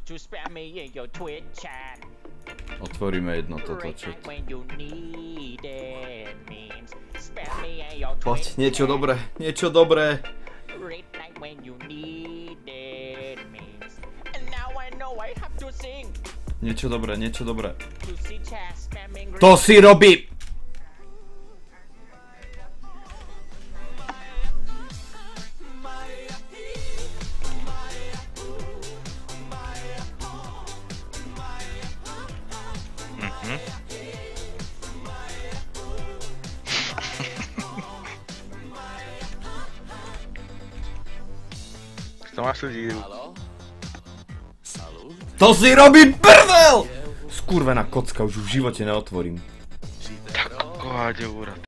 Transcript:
Otvoríme jedno toto chat. Poď, niečo dobré, niečo dobré. Niečo dobré, niečo dobré. To si robí! To máš tu díru. To si robí prdel! Skurvená kocka, už v živote neotvorím. Tak koháďo úrad.